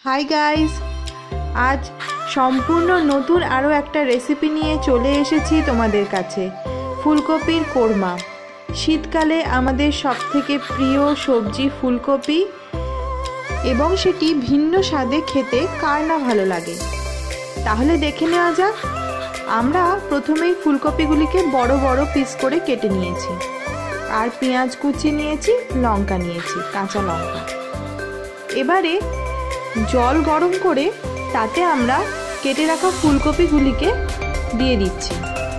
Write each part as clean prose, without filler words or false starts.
Hi guys, आज सम्पूर्ण नतून आरो एकटा रेसिपि निये चले एसेछि तोमादेर काछे। फुलकपिर कोरमा। शीतकाले आमादेर सबथेके प्रिय सब्जी फुलकपि एबं सेटी भिन्न स्वादे खेते कार ना भालो लागे। ताहले देखे नेওয়া যাক। आमरा प्रथमेई फुलकपिगुलिके बड़ बड़ पिस करे केटे निয়েছি और पेঁয়াজ कुचि निয়েছি, लंका निয়েছি, काँचा लंका। एबारे जल गरम करे ताते आमरा केटे राखा फुलकपिगुलिके दिए दिচ্ছি।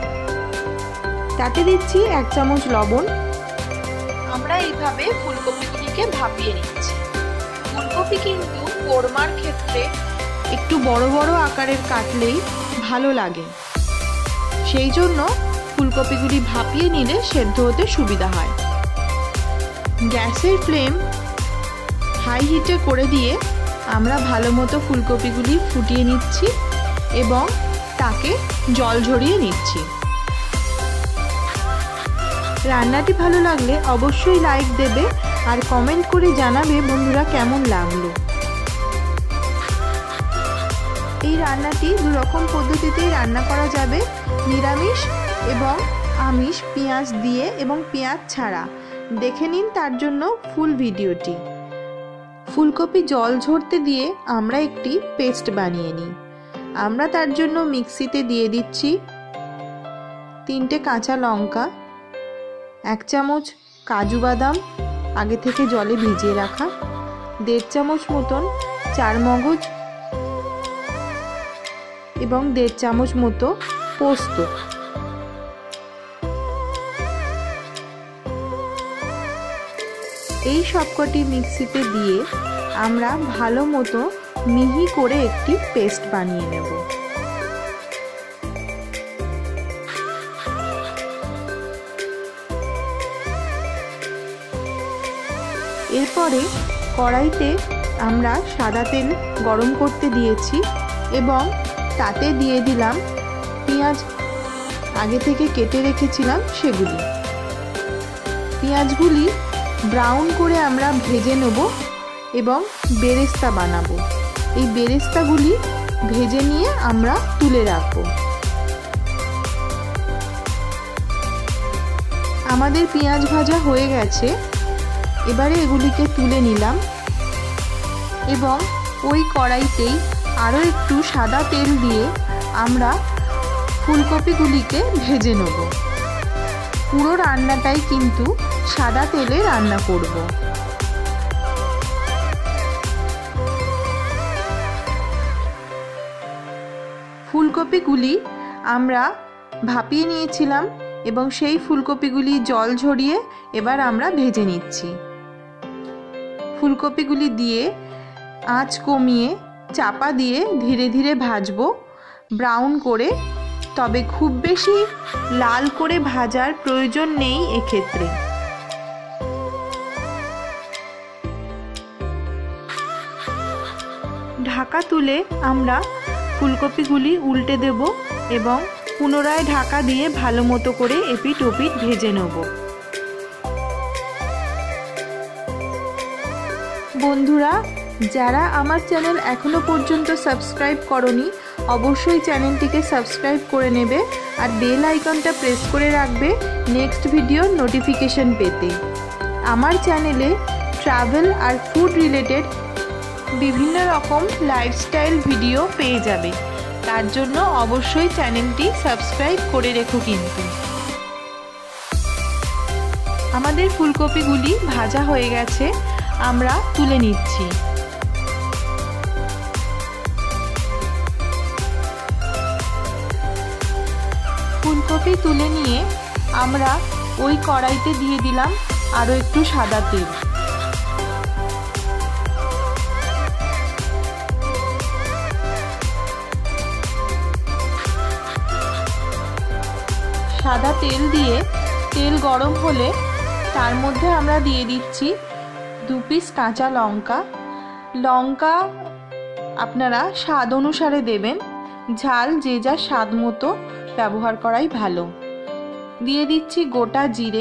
ताते दिচ্ছি 1 চামচ लवण। आमरा এইভাবে फुलकपिगुलिके भापिয়ে নিচ্ছি। फुलकपि किन्तु कोरमार क्षेत्रे একটু বড় বড় আকারের কাটলেই ভালো লাগে। সেই জন্য ফুলকপিগুলি ভাপিয়ে নিলে সেদ্ধ হতে সুবিধা হয়। গ্যাসের ফ্লেম হাই হিটে করে দিয়ে আমরা ভালোমতো ফুলকপিগুলি ফুটিয়ে নিচ্ছি এবং তাকে জল ঝরিয়ে নিচ্ছি। রান্নাটি ভালো লাগলে অবশ্যই লাইক দেবে আর কমেন্ট করে জানাবে বন্ধুরা কেমন লাগলো। এই রান্নাটি দু রকম পদ্ধতিতেই রান্না করা যাবে, নিরামিষ এবং আমিষ, পেঁয়াজ দিয়ে এবং পেঁয়াজ ছাড়া। দেখে নিন তার জন্য ফুল ভিডিওটি। ফুলকপি জল ঝরতে দিয়ে আমরা একটি পেস্ট বানিয়ে নিই। আমরা তার জন্য মিক্সিতে দিয়ে দিচ্ছি 3টে কাঁচা লঙ্কা, 1 চামচ কাজু বাদাম আগে থেকে জলে ভিজিয়ে রাখা, 1.5 চামচ মতন চারমগজ এবং 1.5 চামচ মতো পোস্ত। এই সবকটি মিক্সিতে দিয়ে আমরা ভালো মতো মিহি করে একটি পেস্ট বানিয়ে নেব। এরপরে কড়াইতে আমরা সাদা তেল গরম করতে দিয়েছি এবং তাতে দিয়ে দিলাম পেঁয়াজ আগে থেকে কেটে রেখেছিলাম সেগুলি। পেঁয়াজগুলি ব্রাউন করে আমরা ভেজে নেব এবং বেরেস্তা বানাবো। এই বেরেস্তাগুলি ভেজে নিয়ে আমরা তুলে রাখব। আমাদের পেঁয়াজ ভাজা হয়ে গেছে। এবারে এগুলিকে তুলে নিলাম এবং ওই কড়াইতেই আরও একটু সাদা তেল দিয়ে আমরা ফুলকপিগুলিকে ভেজে নেব। পুরো রান্নাটাই কিন্তু সাদা তেলে রান্না করব। ফুলকপিগুলি আমরা ভাপিয়ে নিয়েছিলাম এবং সেই ফুলকপিগুলি জল ঝরিয়ে এবার আমরা ভেজে নিচ্ছি। ফুলকপিগুলি দিয়ে আঁচ কমিয়ে চাপা দিয়ে ধীরে ধীরে ভাজবো ব্রাউন করে। তবে খুব বেশি লাল করে ভাজার প্রয়োজন নেই এক্ষেত্রে। ঢাকা তুলে আমরা ফুলকপিগুলি উল্টে দেব এবং পুনরায় ঢাকা দিয়ে ভালো মতো করে এপিট ওপিট ভেজে নেব। বন্ধুরা, যারা আমার চ্যানেল এখনো পর্যন্ত সাবস্ক্রাইব করনি অবশ্যই চ্যানেলটিকে সাবস্ক্রাইব করে নেবে আর বেল আইকনটা প্রেস করে রাখবে নেক্সট ভিডিওর নোটিফিকেশন পেতে। আমার চ্যানেলে ট্রাভেল আর ফুড রিলেটেড বিভিন্ন রকম লাইফস্টাইল ভিডিও পেয়ে যাবে। তার জন্য অবশ্যই চ্যানেলটি সাবস্ক্রাইব করে রেখো। কিন্তু আমাদের ফুলকপিগুলি ভাজা হয়ে গেছে, আমরা তুলে নিচ্ছি। ফুলকপি তুলে নিয়ে আমরা ওই কড়াইতে দিয়ে দিলাম আরও একটু সাদা তেল। সাদা তেল দিয়ে তেল গরম হলে তার মধ্যে আমরা দিয়ে দিচ্ছি 2 পিস কাঁচা লঙ্কা। লঙ্কা আপনারা স্বাদ অনুসারে দেবেন, ঝাল যে যা স্বাদ মতো ব্যবহার করাই ভালো। দিয়ে দিচ্ছি গোটা জিরে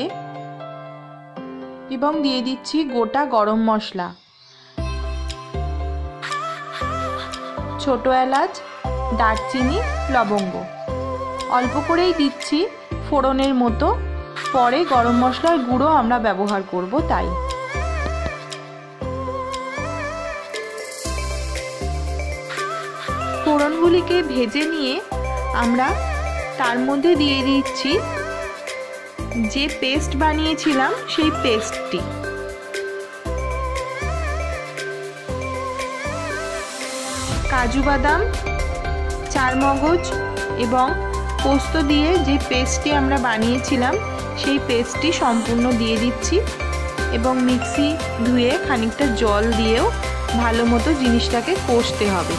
এবং দিয়ে দিচ্ছি গোটা গরম মশলা। ছোটো এলাচ, দারচিনি, লবঙ্গ। অল্প করেই দিচ্ছি ফোড়নের মতো, পরে গরম মশলার গুঁড়ো আমরা ব্যবহার করব তাই। ফোড়নগুলিকে ভেজে নিয়ে আমরা তার মধ্যে দিয়ে দিচ্ছি যে পেস্ট বানিয়েছিলাম সেই পেস্টটি। কাজু বাদাম, চারমগজ এবং পোস্ত দিয়ে যে পেস্টটি আমরা বানিয়েছিলাম সেই পেস্টটি সম্পূর্ণ দিয়ে দিচ্ছি এবং মিক্সি ধুয়ে খানিকটা জল দিয়েও ভালো মতো জিনিসটাকে কষতে হবে।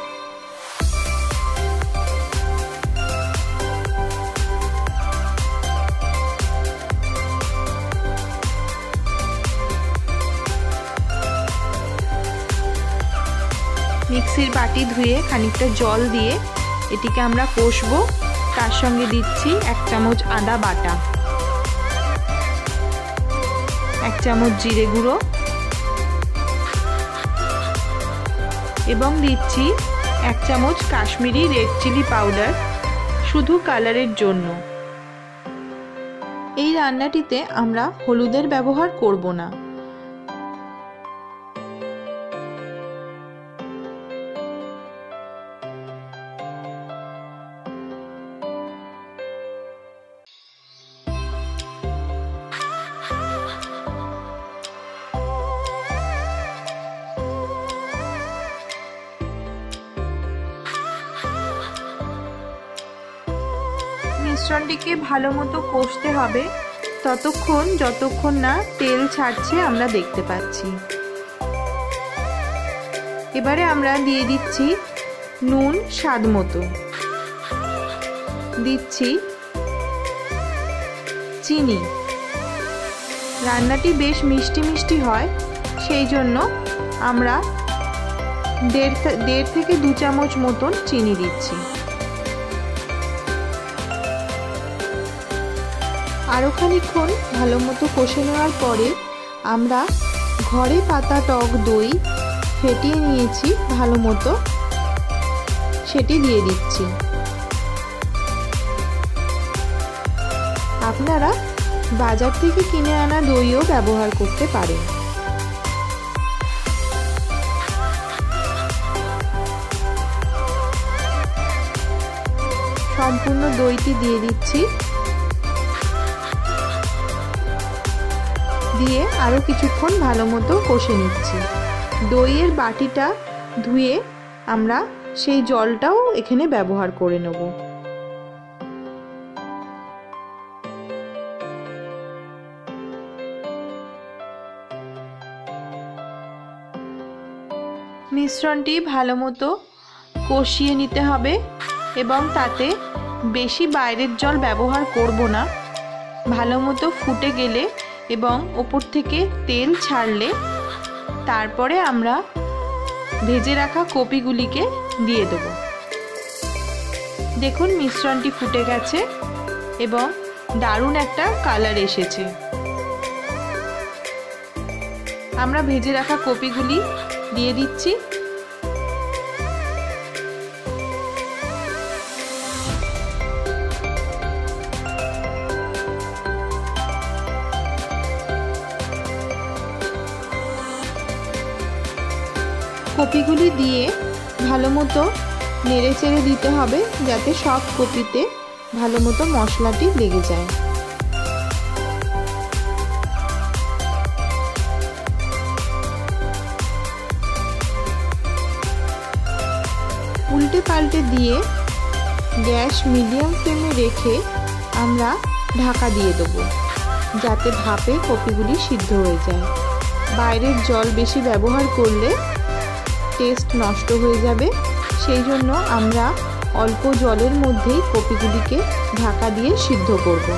মিক্সির বাটি ধুয়ে খানিকটা জল দিয়ে এটিকে আমরা কষবো। তার সঙ্গে দিচ্ছি 1 চামচ আদা বাটা, 1 চামচ জিরে গুঁড়ো এবং দিচ্ছি 1 চামচ কাশ্মীরি রেড চিলি পাউডার, শুধু কালারের জন্য। এই রান্নাটিতে আমরা হলুদের ব্যবহার করব না। মিশ্রণটিকে ভালো মতো কষতে হবে ততক্ষণ যতক্ষণ না তেল ছাড়ছে আমরা দেখতে পাচ্ছি। এবারে আমরা দিয়ে দিচ্ছি নুন স্বাদ মতো, দিচ্ছি চিনি। রান্নাটি বেশ মিষ্টি মিষ্টি হয়, সেই জন্য আমরা 1.5 থেকে 2 চামচ মতন চিনি দিচ্ছি। আরও খানিকক্ষণ ভালো মতো কষে নেওয়ার পরে আমরা ঘরে পাতা টক দই ফেটিয়ে নিয়েছি ভালো মতো, সেটি দিয়ে দিচ্ছি। আপনারা বাজার থেকে কিনে আনা দইও ব্যবহার করতে পারেন। সম্পূর্ণ দইটি দিয়ে দিচ্ছি, দিয়ে আরও কিছুক্ষণ ভালো মতো কষে নিচ্ছি। দইয়ের বাটিটা ধুয়ে আমরা সেই জলটাও এখানে ব্যবহার করে নেব। মিশ্রণটি ভালো মতো কষিয়ে নিতে হবে এবং তাতে বেশি বাইরের জল ব্যবহার করব না। ভালো মতো ফুটে গেলে এবং ওপর থেকে তেল ছাড়লে তারপরে আমরা ভেজে রাখা কপিগুলিকে দিয়ে দেব। দেখুন মিশ্রণটি ফুটে গেছে এবং দারুণ একটা কালার এসেছে। আমরা ভেজে রাখা কপিগুলি দিয়ে দিচ্ছি। কপিগুলি দিয়ে ভালো মতো নেড়ে চেড়ে দিতে হবে যাতে সব কপিতে ভালো মতো মশলাটি লেগে যায়। উল্টে পাল্টে দিয়ে গ্যাস মিডিয়াম ফ্লেমে রেখে আমরা ঢাকা দিয়ে দেবো যাতে ভাপে কপিগুলি সিদ্ধ হয়ে যায়। বাইরের জল বেশি ব্যবহার করলে টেস্ট নষ্ট হয়ে যাবে, সেই জন্য আমরা অল্প জলের মধ্যেই কপিগুলিকে ঢাকা দিয়ে সিদ্ধ করব।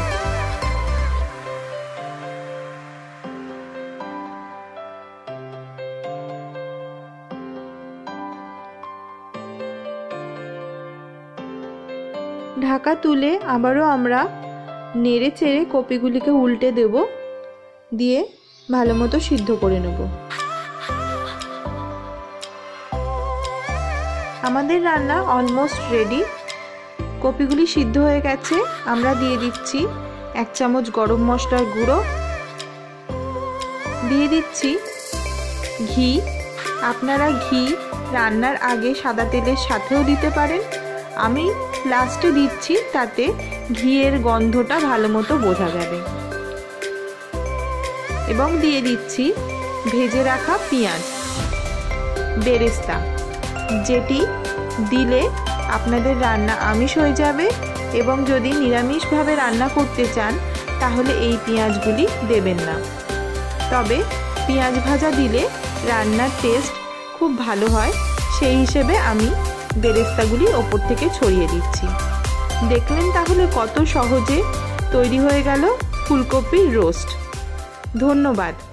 ঢাকা তুলে আবারও আমরা নেড়ে চেড়ে কপিগুলিকে উল্টে দেব, দিয়ে ভালো মতো সিদ্ধ করে নেব। আমাদের রান্না অলমোস্ট রেডি। কপিগুলি সিদ্ধ হয়ে গেছে। আমরা দিয়ে দিচ্ছি 1 চামচ গরম মশলার গুঁড়ো, দিয়ে দিচ্ছি ঘি। আপনারা ঘি রান্নার আগে সাদা তেলের সাথেও দিতে পারেন, আমি লাস্টে দিচ্ছি, তাতে ঘিয়ের গন্ধটা ভালো মতো বোঝা যাবে। এবং দিয়ে দিচ্ছি ভেজে রাখা পেঁয়াজ, বেরেস্তা, যেটি দিলে আপনাদের রান্না আমিষ হয়ে যাবে, এবং যদি নিরামিষভাবে রান্না করতে চান তাহলে এই পেঁয়াজগুলি দেবেন না। তবে পেঁয়াজ ভাজা দিলে রান্নার টেস্ট খুব ভালো হয়, সেই হিসেবে আমি বেরেস্তাগুলি ওপর থেকে ছড়িয়ে দিচ্ছি। দেখলেন তাহলে কত সহজে তৈরি হয়ে গেল ফুলকপির রোস্ট। ধন্যবাদ।